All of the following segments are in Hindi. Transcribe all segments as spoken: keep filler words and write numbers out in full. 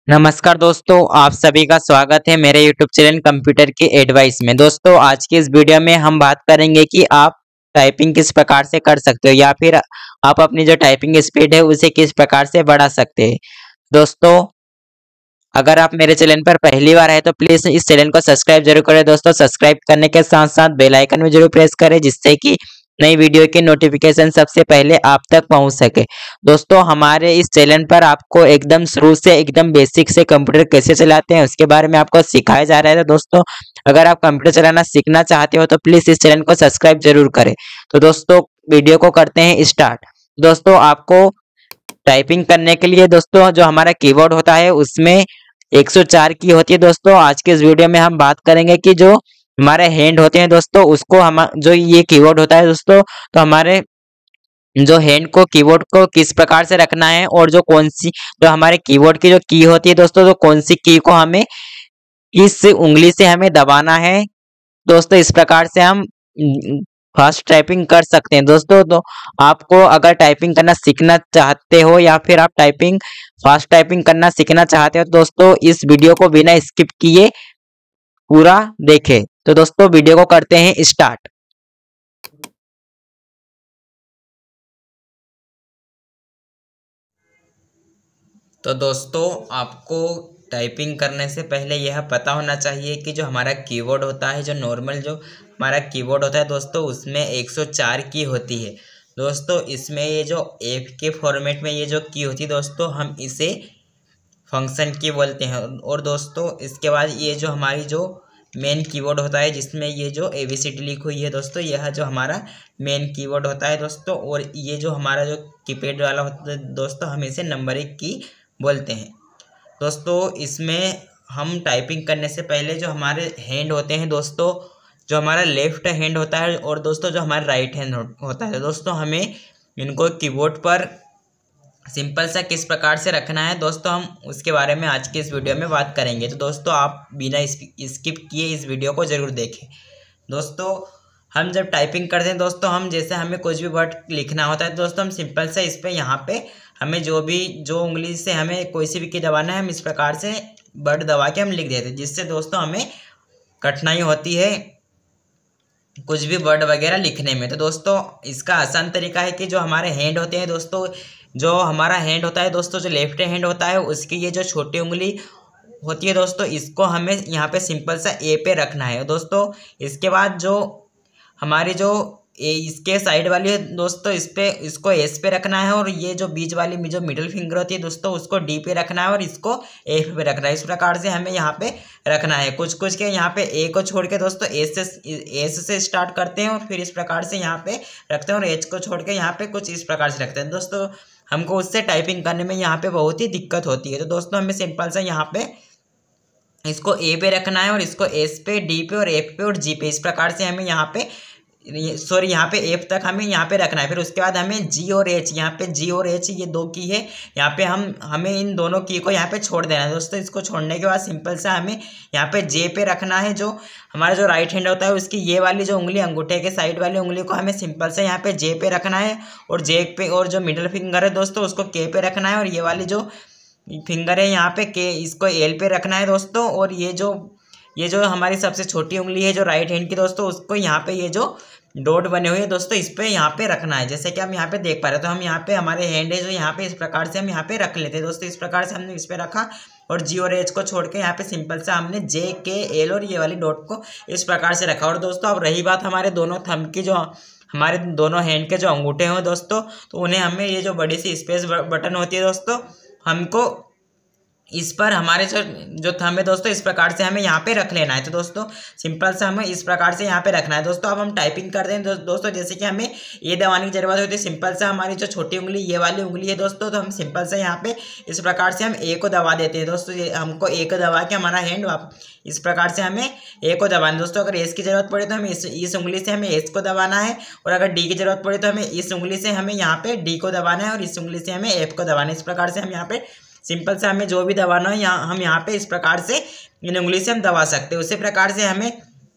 नमस्कार दोस्तों, आप सभी का स्वागत है मेरे यूट्यूब चैनल कंप्यूटर के एडवाइस में। दोस्तों, आज की इस वीडियो में हम बात करेंगे कि आप टाइपिंग किस प्रकार से कर सकते हो या फिर आप अपनी जो टाइपिंग स्पीड है उसे किस प्रकार से बढ़ा सकते हैं। दोस्तों, अगर आप मेरे चैनल पर पहली बार आए तो प्लीज़ इस चैनल को सब्सक्राइब जरूर करें। दोस्तों, सब्सक्राइब करने के साथ-साथ बेल आइकन भी जरूर प्रेस करें जिससे कि नई वीडियो की नोटिफिकेशन सबसे पहले आप तक पहुंच सके। दोस्तों, हमारे इस चैनल पर आपको एकदम शुरू से एकदम बेसिक से कंप्यूटर कैसे चलाते हैं उसके बारे में आपको सिखाया जा रहा है। तो दोस्तों, अगर आप कंप्यूटर चलाना सीखना चाहते हो तो प्लीज़ इस चैनल को सब्सक्राइब जरूर करें। तो दोस्तों, वीडियो को करते हैं स्टार्ट। दोस्तों, आपको टाइपिंग करने के लिए दोस्तों जो हमारा कीबोर्ड होता है उसमें एक सौ चार की होती है। दोस्तों, आज के इस वीडियो में हम बात करेंगे कि जो हमारे हैंड होते हैं दोस्तों उसको हम जो ये कीबोर्ड होता है दोस्तों, तो हमारे जो हैंड को कीबोर्ड को किस प्रकार से रखना है और जो कौन सी जो हमारे कीबोर्ड की जो की होती है दोस्तों, तो कौन सी की को हमें किस उंगली से हमें दबाना है। दोस्तों, इस प्रकार से हम फास्ट टाइपिंग कर सकते हैं। दोस्तों, तो आपको अगर टाइपिंग करना सीखना चाहते हो या फिर आप टाइपिंग फास्ट टाइपिंग करना सीखना चाहते हो तो दोस्तों इस वीडियो को बिना स्किप किए पूरा देखें। तो दोस्तों, वीडियो को करते हैं स्टार्ट। तो दोस्तों, आपको टाइपिंग करने से पहले यह पता होना चाहिए कि जो हमारा कीबोर्ड होता है, जो नॉर्मल जो हमारा कीबोर्ड होता है दोस्तों, उसमें एक सौ चार की होती है। दोस्तों, इसमें ये जो एफ के फॉर्मेट में ये जो की होती है दोस्तों, हम इसे फंक्शन की बोलते हैं। और दोस्तों, इसके बाद ये जो हमारी जो मेन कीबोर्ड होता है जिसमें ये जो ए बी सी डी लिखी हुई है दोस्तों, यह जो हमारा मेन कीबोर्ड होता है दोस्तों। और ये जो हमारा जो कीपैड वाला होता है दोस्तों, हम इसे नंबर एक की बोलते हैं। दोस्तों, इसमें हम टाइपिंग करने से पहले जो हमारे हैंड होते हैं दोस्तों, जो हमारा लेफ्ट हैंड होता है और दोस्तों जो हमारा राइट हैंड होता है दोस्तों, हमें इनको कीबोर्ड पर सिंपल सा किस प्रकार से रखना है दोस्तों, हम उसके बारे में आज के इस वीडियो में बात करेंगे। तो दोस्तों, आप बिना स्किप किए इस वीडियो को ज़रूर देखें। दोस्तों, हम जब टाइपिंग करते हैं दोस्तों, हम जैसे हमें कुछ भी वर्ड लिखना होता है दोस्तों, हम सिंपल से इस पर यहाँ पे हमें जो भी जो उंगली से हमें कोई सी भी की दबाना है, हम इस प्रकार से वर्ड दबा के हम लिख देते हैं, जिससे दोस्तों हमें कठिनाई होती है कुछ भी वर्ड वगैरह लिखने में। तो दोस्तों, इसका आसान तरीका है कि जो हमारे हैंड होते हैं दोस्तों, जो हमारा हैंड होता है दोस्तों, जो लेफ्ट हैंड होता है उसकी ये जो छोटी उंगली होती है दोस्तों, इसको हमें यहाँ पे सिंपल सा ए पे रखना है दोस्तों। इसके बाद जो हमारी जो ए इसके साइड वाली है दोस्तों, इस पे इसको एस पे रखना है। और ये जो बीच वाली जो मिडिल फिंगर होती है दोस्तों, उसको डी पे रखना है और इसको एफ पे रखना है। इस प्रकार से हमें यहाँ पे रखना है। कुछ कुछ के यहाँ पे ए को छोड़ के दोस्तों एस से एस से स्टार्ट करते हैं और फिर इस प्रकार से यहाँ पे रखते हैं, और एच को छोड़ के यहाँ पे कुछ इस प्रकार से रखते हैं। दोस्तों, हमको उससे टाइपिंग करने में यहाँ पे बहुत ही दिक्कत होती है। तो दोस्तों, हमें सिंपल सा यहाँ पे इसको ए पे रखना है और इसको एस पे, डी पे और एफ पे और जी पे, इस प्रकार से हमें यहाँ पे सॉरी यहाँ पे एफ तक हमें यहाँ पे रखना है। फिर उसके बाद हमें जी और एच, यहाँ पे जी और एच ये दो की है, यहाँ पे हम हमें इन दोनों की को यहाँ पे छोड़ देना है दोस्तों। इसको छोड़ने के बाद सिंपल सा हमें यहाँ पे जे पे रखना है। जो हमारा जो राइट हैंड होता है उसकी ये वाली जो उंगली, अंगूठे के साइड वाली उंगली को हमें सिंपल से यहाँ पे जे पे रखना है, और जे पे और जो मिडिल फिंगर है दोस्तों उसको के पे रखना है, और ये वाली जो फिंगर है यहाँ पे के, इसको एल पे रखना है दोस्तों। और ये जो ये जो हमारी सबसे छोटी उंगली है जो राइट हैंड की दोस्तों, उसको यहाँ पे ये जो डॉट बने हुए हैं दोस्तों, इस पे यहाँ पे रखना है। जैसे कि हम यहाँ पे देख पा रहे हैं, तो हम यहाँ पे हमारे हैंड है जो यहाँ पे इस प्रकार से हम यहाँ पे रख लेते हैं दोस्तों। इस प्रकार से हमने इस पे रखा और जी और एच को छोड़ के यहाँ पे सिंपल से हमने जे के एल और ये वाली डॉट को इस प्रकार से रखा। और दोस्तों, अब रही बात हमारे दोनों थंब की, जो हमारे दोनों हैंड के जो अंगूठे हैं दोस्तों, तो उन्हें हमें ये जो बड़ी सी स्पेस बटन होती है दोस्तों, हमको इस पर हमारे जो जो थंब है दोस्तों, इस प्रकार से हमें यहाँ पे रख लेना है। तो दोस्तों, सिंपल से हमें इस प्रकार से यहाँ पे रखना है दोस्तों। अब हम टाइपिंग करते हैं दो, दोस्तों, जैसे कि हमें ये दबाने की जरूरत होती है। सिंपल से हमारी जो छोटी उंगली ये वाली उंगली है दोस्तों, तो हम सिंपल से यहाँ पे इस प्रकार से हम ए को दबा देते हैं दोस्तों। ये हमको ए को दबा के हमारा हैंड इस प्रकार से हमें ए को दबाना है दोस्तों। अगर एस की जरूरत पड़े तो हमें इस इस उंगली से हमें एस को दबाना है, और अगर डी की जरूरत पड़े तो हमें इस उंगली से हमें यहाँ पे डी को दबाना है, और इस उंगली से हमें एफ को दबाना है। इस प्रकार से हम यहाँ पे सिंपल से हमें जो भी दबाना है यहाँ हम यहाँ पे इस प्रकार से इन उंगली से हम दबा सकते हैं। उसी प्रकार से हमें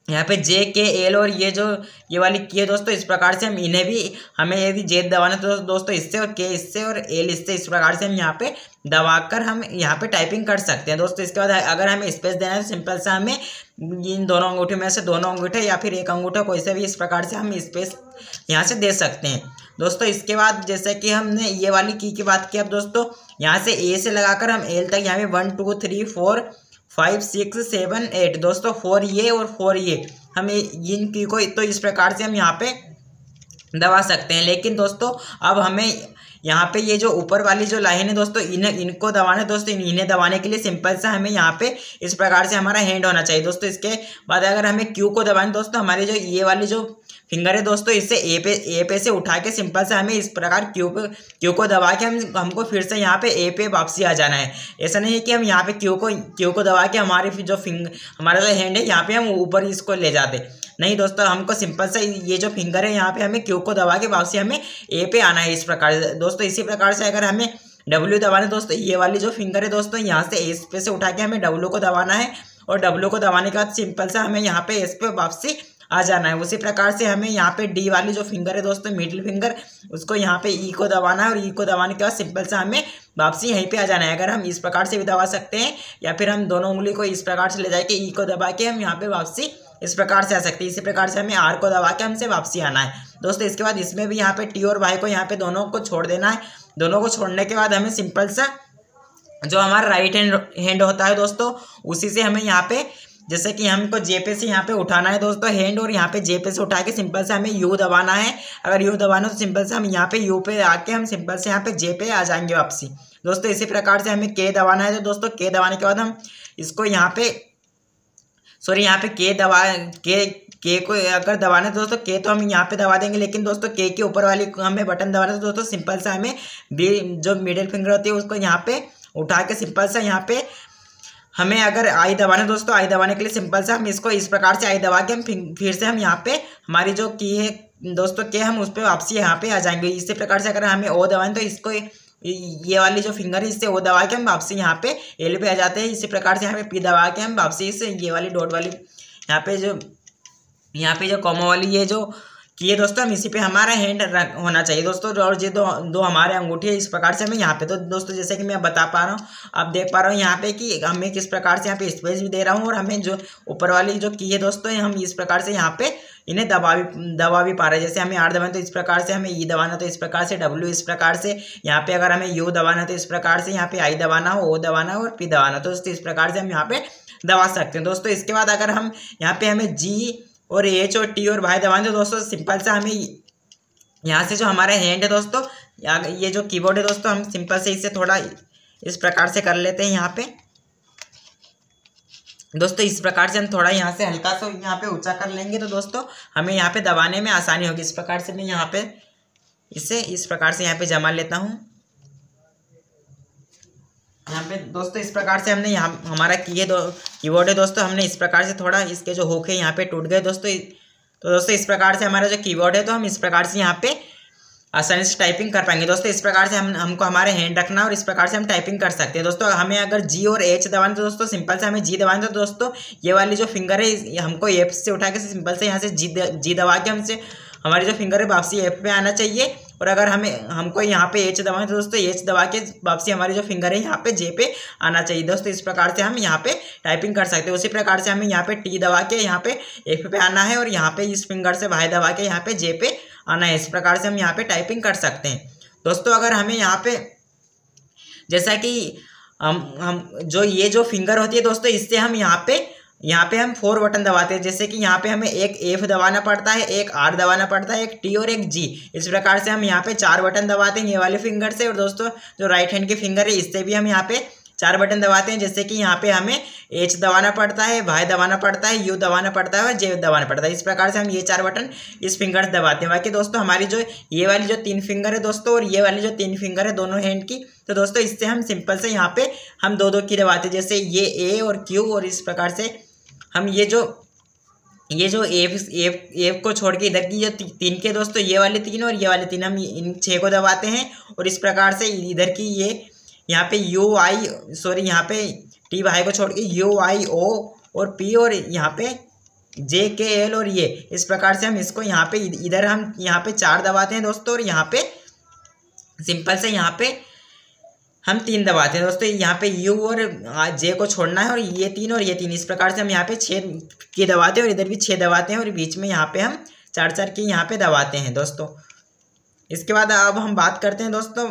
यहाँ पे जे के एल और ये जो ये वाली की है दोस्तों, इस प्रकार से हम इन्हें भी हमें यदि जे दबाना तो दोस्तों इससे और के इससे और एल इससे, इस प्रकार से हम यहाँ पे दबाकर हम यहाँ पे टाइपिंग कर सकते हैं दोस्तों। इसके बाद अगर हमें स्पेस देना है तो सिंपल सा हमें इन दोनों अंगूठे में से दोनों अंगूठे या फिर एक अंगूठा कोई से भी इस प्रकार से हम स्पेस यहाँ से दे सकते हैं दोस्तों। इसके बाद जैसे कि हमने ये वाली की की बात की, अब दोस्तों यहाँ से ए से लगाकर हम एल तक यहाँ पे one two three four five six seven eight दोस्तों, फोर ये और फोर ये हम इन की को तो इस प्रकार से हम यहाँ पे दबा सकते हैं। लेकिन दोस्तों अब हमें यहाँ पे ये जो ऊपर वाली जो लाइन है दोस्तों, इन्हें इनको दबाना दोस्तों, इन्हें दबाने के लिए सिंपल सा हमें यहाँ पे इस प्रकार से हमारा हैंड होना चाहिए दोस्तों। इसके बाद अगर हमें क्यू को दबाना दोस्तों, हमारे जो ये वाली जो फिंगर है दोस्तों, इससे ए पे ए पे से उठा के सिंपल से हमें इस प्रकार क्यू पे क्यू को दबा के हम हमको फिर से यहाँ पे ए पे वापसी आ जाना है। ऐसा नहीं है कि हम यहाँ पे क्यू को क्यू को दबा के हमारे जो फिंगर हमारा जो हैंड है यहाँ पे हम ऊपर इसको ले जाते, नहीं दोस्तों, हमको सिंपल से ये जो फिंगर है यहाँ पे हमें क्यू को दबा के वापसी हमें ए पे आना है इस प्रकार से दोस्तों। इसी प्रकार से अगर हमें डब्ल्यू दबाना दोस्तों, ये वाली जो फिंगर है दोस्तों, यहाँ से एस पे से उठा के हमें डब्ल्यू को दबाना है और डब्ल्यू को दबाने के बाद सिंपल से हमें यहाँ पे एस पे वापसी आ जाना है। उसी प्रकार से हमें यहाँ पे डी वाली जो फिंगर है दोस्तों, मिडिल फिंगर, उसको यहाँ पे ई को दबाना है और ई को दबाने के बाद सिंपल से हमें वापसी यहीं पे आ जाना है। अगर हम इस प्रकार से भी दबा सकते हैं या फिर हम दोनों उंगली को इस प्रकार से ले जाके ई को दबा के हम यहाँ पे वापसी इस प्रकार से आ सकती है। इसी प्रकार से हमें आर को दबा के हमसे वापसी आना है दोस्तों। इसके बाद इसमें भी यहाँ पे टी और वाई को यहाँ पे दोनों को छोड़ देना है। दोनों को छोड़ने के बाद हमें सिंपल सा जो हमारा राइट हैंड हैंड होता है दोस्तों, उसी से हमें यहाँ पे जैसे कि हमको जे पे से यहाँ पे उठाना है दोस्तों हैंड, और यहाँ पे जे पे से उठा के सिंपल से हमें यू दबाना है। अगर यू दबाना तो सिंपल से हम यहाँ पे यू पे आके हम सिंपल से यहाँ पे जे पे आ जाएंगे वापसी दोस्तों। इसी प्रकार से हमें के दबाना है तो दोस्तों के दबाने के बाद हम इसको यहाँ पे सॉरी यहाँ पे के दबा के के को अगर दबाना है दोस्तों, के तो हम यहाँ पे दबा देंगे, लेकिन दोस्तों के के ऊपर वाली हमें बटन दबाना है तो दोस्तों सिंपल से हमें बी जो मिडिल फिंगर होती है उसको यहाँ पे उठा के सिंपल से यहाँ पे हमें अगर आई दबाना दोस्तों, आई दबाने के लिए सिंपल से हम इसको इस प्रकार से आई दबा के हम फिर से हम यहाँ पे हमारी जो की है दोस्तों के हम उस पर वापसी यहाँ पे आ जाएंगे। इसी प्रकार से अगर हमें ओ दबाएं तो इसको ये वाली जो फिंगर है इससे ओ दबा के हम वापसी यहाँ पे एल पे आ जाते हैं। इसी प्रकार से यहाँ पे पी दबा के हम वापसी इस ये वाली डॉट वाली यहाँ पे जो यहाँ पे जो कॉमा वाली ये जो की है दोस्तों, हम इसी पे हमारा हैंड होना चाहिए दोस्तों। और ये दो दो हमारे अंगूठी है इस प्रकार से हमें यहाँ पे तो दोस्तों जैसे कि मैं बता पा रहा हूँ, आप देख पा रहा हूँ यहाँ पे कि हमें किस प्रकार से यहाँ पे स्पेस भी दे रहा हूँ और हमें जो ऊपर वाली जो की है दोस्तों, हम इस प्रकार से यहाँ पे इन्हें दबा भी दबा भी पा रहे हैं। जैसे हमें आर दबाना तो इस प्रकार से, हमें ई दबाना तो इस प्रकार से, डब्ल्यू इस प्रकार से, यहाँ पे अगर हमें यू दबाना तो इस प्रकार से, यहाँ पे आई दबाना हो, ओ दबाना और पी दबाना तो दोस्तों इस प्रकार से हम यहाँ पे दबा सकते हैं दोस्तों। इसके बाद अगर हम यहाँ पे हमें जी और एच और टी और वाई दबाना तो दोस्तों सिंपल से हमें यहाँ से जो हमारा हैंड है दोस्तों, ये जो कीबोर्ड है दोस्तों, हम सिंपल से इसे थोड़ा इस प्रकार से कर लेते हैं यहाँ पे दोस्तों। इस प्रकार से हम थोड़ा यहाँ से हल्का सा यहाँ पे ऊंचा कर लेंगे तो दोस्तों हमें यहाँ पे दबाने में आसानी होगी। इस प्रकार से मैं यहाँ पे इसे इस प्रकार से यहाँ पे जमा लेता हूँ यहाँ पे दोस्तों। इस प्रकार से हमने यहाँ हमारा की है दो कीबोर्ड है दोस्तों, हमने इस प्रकार से थोड़ा इसके जो हुक है यहाँ पे टूट गए दोस्तों। तो दोस्तों इस प्रकार से हमारा जो कीबोर्ड है तो हम इस प्रकार से यहाँ पे आसानी से टाइपिंग कर पाएंगे दोस्तों। इस प्रकार से हम हमको हमारे हैंड रखना और इस प्रकार से हम टाइपिंग कर सकते हैं दोस्तों। हमें अगर जी और एच दबाना तो दोस्तों सिंपल से हमें जी दबाना तो दोस्तों ये वाली जो फिंगर है हमको एफ से उठा के सिंपल से यहाँ से जी जी दबा के हमसे हमारी जो फिंगर है वापसी एफ पे आना चाहिए। और अगर हमें हमको यहाँ पे एच दबाना तो दोस्तों एच दबा के वापसी हमारी जो फिंगर है यहाँ पे जे पे आना चाहिए दोस्तों। इस प्रकार से हम यहाँ पे टाइपिंग कर सकते हैं। उसी प्रकार से हमें यहाँ पे टी दबा के यहाँ पे एफ पे आना है और यहाँ पे इस फिंगर से वाई दबा के यहाँ पे जे पे आना है। इस प्रकार से हम यहाँ पे टाइपिंग कर सकते हैं दोस्तों। अगर हमें यहाँ पे जैसा कि हम हम जो ये जो फिंगर होती है दोस्तों, इससे हम यहाँ पे यहाँ पे हम फोर बटन दबाते हैं। जैसे कि यहाँ पे हमें एक एफ दबाना पड़ता है, एक आर दबाना पड़ता है, एक टी और एक जी। इस प्रकार से हम यहाँ पे चार बटन दबाते हैं ये वाले फिंगर से। और दोस्तों जो राइट हैंड की फिंगर है इससे भी हम यहाँ पे चार बटन दबाते हैं। जैसे कि यहाँ पे हमें एच दबाना पड़ता है, वाई दबाना पड़ता है, यू दबाना पड़ता है और जे दबाना पड़ता है। इस प्रकार से हम ये चार बटन इस फिंगर से दबाते हैं। बाकी दोस्तों हमारी जो ये वाली जो तीन फिंगर है दोस्तों और ये वाली जो तीन फिंगर है दोनों हैंड की, तो दोस्तों इससे हम सिंपल से यहाँ पे हम दो दो की दबाते हैं। जैसे ये ए और क्यू, और इस प्रकार से हम ये जो ये जो एफ एफ एफ को छोड़ के इधर की जो ती, तीन के दोस्तों ये वाले तीन और ये वाले तीन हम इन छः को दबाते हैं। और इस प्रकार से इधर की ये यहाँ पे यू आई सॉरी यहाँ पे टी वाई को छोड़ के यू आई ओ और पी और यहाँ पे जे के एल और ये, इस प्रकार से हम इसको यहाँ पे इधर हम यहाँ पे चार दबाते हैं दोस्तों, और यहाँ पे सिंपल से यहाँ पे हम तीन दबाते हैं दोस्तों। यहाँ पे यू और जे को छोड़ना है, और ये तीन और ये तीन, इस प्रकार से हम यहाँ पे छः की दबाते हैं और इधर भी छः दबाते हैं, और बीच में यहाँ पे हम चार चार की यहाँ पे दबाते हैं दोस्तों। इसके बाद अब हम बात करते हैं दोस्तों,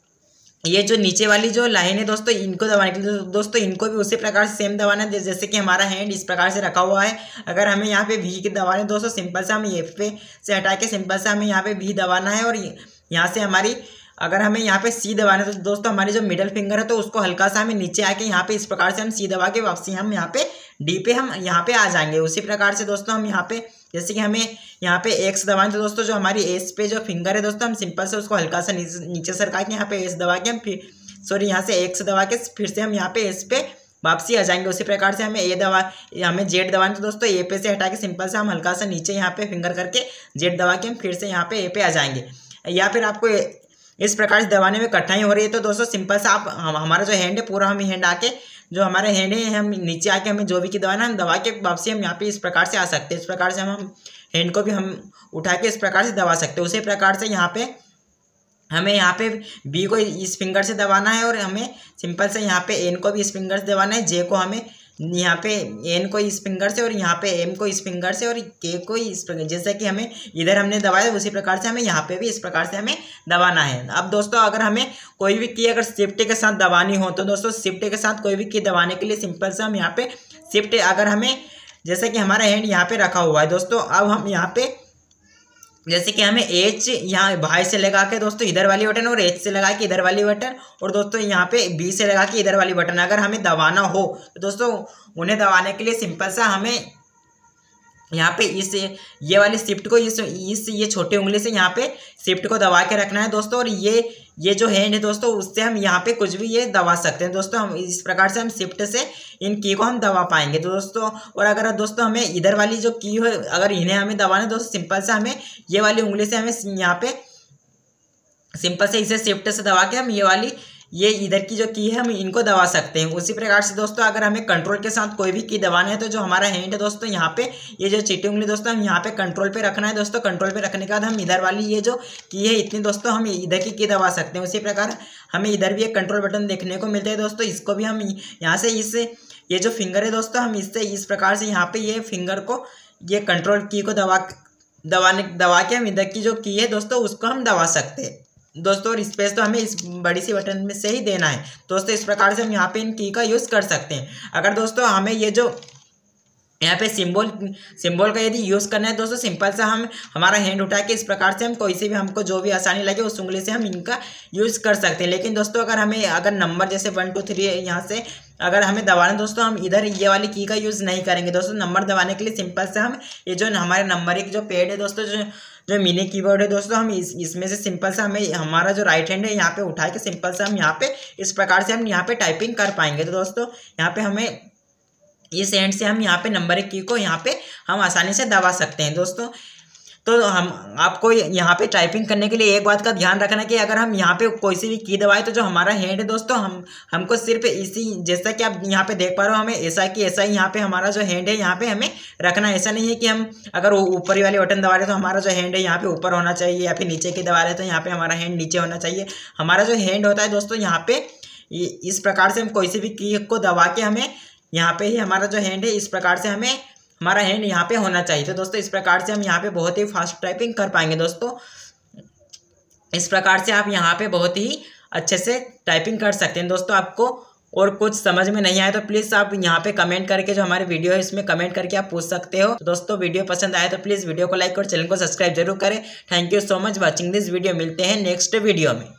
ये जो नीचे वाली जो लाइन है दोस्तों, इनको दबाने के लिए दोस्तों इनको भी उसी प्रकार से सेम दबाना है, जैसे कि हमारा हैंड इस प्रकार से रखा हुआ है। अगर हमें यहाँ पे भी की दबाना है दोस्तों, सिंपल से हम ये पे से हटा के सिंपल से हमें यहाँ पे भी दबाना है, और यहाँ से हमारी अगर हमें यहाँ पे सी दबाना है तो दोस्तों हमारी जो मिडल फिंगर है तो उसको हल्का सा हमें नीचे आके यहाँ पे इस प्रकार से हम सी दबा के वापसी हम यहाँ पे डी पे हम यहाँ पे आ जाएंगे। उसी प्रकार से दोस्तों हम यहाँ पे जैसे कि हमें यहाँ पे एक्स दबाएं तो दोस्तों जो हमारी एस पे जो फिंगर है दोस्तों, हम सिंपल से उसको हल्का सा नीचे नीचे सरका के यहाँ पे एस दबा के हम फिर सॉरी यहाँ से एक्स दबा के फिर से हम यहाँ पे एस पे वापसी आ जाएंगे। उसी प्रकार से हमें ए दबा हमें जेड दबाना तो दोस्तों ए पे से हटा के सिंपल से हम हल्का सा नीचे यहाँ पे फिंगर करके जेड दबा के हम फिर से यहाँ पे ए पे आ जाएंगे। या फिर आपको इस प्रकार से दबाने में कठिनाई हो रही है तो दोस्तों सिंपल से आप हम, हमारा जो हैंड है पूरा हम हैंड आके जो हमारे हैंड है हम नीचे आके हमें जो भी की दबाना हम दबा के वापसी हम यहाँ पे इस प्रकार से आ सकते हैं। इस प्रकार से हम हम हैंड को भी हम उठा के इस प्रकार से दबा सकते हैं। उसी प्रकार से यहाँ पे हमें यहाँ पे बी को इस फिंगर से दबाना है, और हमें सिंपल से यहाँ पे एन को भी इस फिंगर से दबाना है, जे को हमें यहाँ पे एन को इस फिंगर से, और यहाँ पे एम को इस फिंगर से, और के को इस प्रकार, जैसे कि हमें इधर हमने दबाया उसी प्रकार से हमें यहाँ पे भी इस प्रकार से हमें दबाना है। अब दोस्तों अगर हमें कोई भी की अगर शिफ्ट के साथ दबानी हो तो दोस्तों शिफ्ट के साथ कोई भी की दबाने के लिए सिंपल से हम यहाँ पे शिफ्ट, अगर हमें जैसे कि हमारा हैंड यहाँ पे रखा हुआ है दोस्तों, अब हम यहाँ पे जैसे कि हमें एच यहाँ बाई से लगा के दोस्तों इधर वाली बटन, और एच से लगा के इधर वाली बटन, और दोस्तों यहाँ पे बी से लगा के इधर वाली बटन अगर हमें दबाना हो तो दोस्तों उन्हें दबाने के लिए सिंपल सा हमें यहाँ पे इस ये वाली शिफ्ट को इस इस ये छोटी उंगली से यहाँ पे शिफ्ट को दबा के रखना है दोस्तों, और ये ये जो हैंड है दोस्तों उससे हम यहाँ पे कुछ भी ये दबा सकते हैं दोस्तों। हम इस प्रकार से हम शिफ्ट से इन की को हम दबा पाएंगे तो दोस्तों। और अगर दोस्तों हमें इधर वाली जो की है अगर इन्हें हमें दबाना है दोस्तों, सिंपल से हमें ये वाली उंगली से हमें यहाँ पे सिंपल से इसे शिफ्ट से दबा के हम ये वाली ये इधर की जो की है हम इनको दबा सकते हैं। उसी प्रकार से दोस्तों अगर हमें कंट्रोल के साथ कोई भी की दबाना है तो जो हमारा हैंड है दोस्तों यहाँ पे ये जो चीटी उंगली दोस्तों हम यहाँ पे कंट्रोल पे रखना है दोस्तों। कंट्रोल पे रखने के बाद हम इधर वाली ये जो की है इतनी दोस्तों हम इधर की की दबा सकते हैं। उसी प्रकार हमें इधर भी एक कंट्रोल बटन देखने को मिलता है दोस्तों, इसको भी हम यहाँ से इस ये जो फिंगर है दोस्तों हम इससे इस प्रकार से यहाँ पे ये फिंगर को ये कंट्रोल की को दबा दबाने दबा के हम इधर की जो की है दोस्तों उसको हम दबा सकते हैं दोस्तों। और स्पेस तो हमें इस बड़ी सी बटन में से ही देना है दोस्तों। इस प्रकार से हम यहाँ पे इन की का यूज़ कर सकते हैं। अगर दोस्तों हमें ये जो यहाँ पे सिंबल सिंबल का यदि यूज़ करना है दोस्तों, सिंपल से हम हमारा हैंड उठा के इस प्रकार से हम कोई से भी हमको जो भी आसानी लगे उस उंगली से हम इनका यूज़ कर सकते हैं। लेकिन दोस्तों अगर हमें अगर नंबर जैसे वन टू थ्री यहाँ से अगर हमें दबाना है दोस्तों, हम इधर ये वाली की का यूज़ नहीं करेंगे दोस्तों। नंबर दबाने के लिए सिंपल से हम ये जो हमारे नंबर एक जो पैड है दोस्तों, जो जो मिनी कीबोर्ड है दोस्तों, हम इस इसमें से सिंपल से हमें हमारा जो राइट हैंड है यहाँ पे उठा के सिंपल से हम यहाँ पे इस प्रकार से हम यहाँ पे टाइपिंग कर पाएंगे। तो दोस्तों यहाँ पे हमें इस हैंड से हम यहाँ पे नंबर एक की को यहाँ पे हम आसानी से दबा सकते हैं दोस्तों। तो हम आपको यहाँ पे टाइपिंग करने के लिए एक बात का ध्यान रखना कि अगर हम यहाँ पे कोई सी भी की दबाए तो जो हमारा हैंड है दोस्तों हम हमको सिर्फ इसी जैसा कि आप यहाँ पे देख पा रहे हो हमें ऐसा कि ऐसा ही यहाँ पे हमारा जो हैंड है यहाँ पे हमें रखना है। ऐसा नहीं है कि हम अगर ऊपर वाले बटन दबा रहे तो हमारा जो हैंड है यहाँ पे ऊपर होना चाहिए, या फिर नीचे की दबा रहे तो यहाँ पे हमारा हैंड नीचे होना चाहिए। हमारा जो हैंड होता है दोस्तों यहाँ पे इस प्रकार से हम कोई सी भी की को दबा के हमें यहाँ पे ही हमारा जो हैंड है इस प्रकार से हमें हमारा हैंड यहाँ पे होना चाहिए। तो दोस्तों इस प्रकार से हम यहाँ पे बहुत ही फास्ट टाइपिंग कर पाएंगे दोस्तों। इस प्रकार से आप यहाँ पे बहुत ही अच्छे से टाइपिंग कर सकते हैं दोस्तों। आपको और कुछ समझ में नहीं आया तो प्लीज़ आप यहाँ पे कमेंट करके जो हमारे वीडियो है इसमें कमेंट करके आप पूछ सकते हो। तो दोस्तों वीडियो पसंद आया तो प्लीज़ वीडियो को लाइक और चैनल को सब्सक्राइब जरूर करें। Thank you so much watching this video. मिलते हैं नेक्स्ट वीडियो में।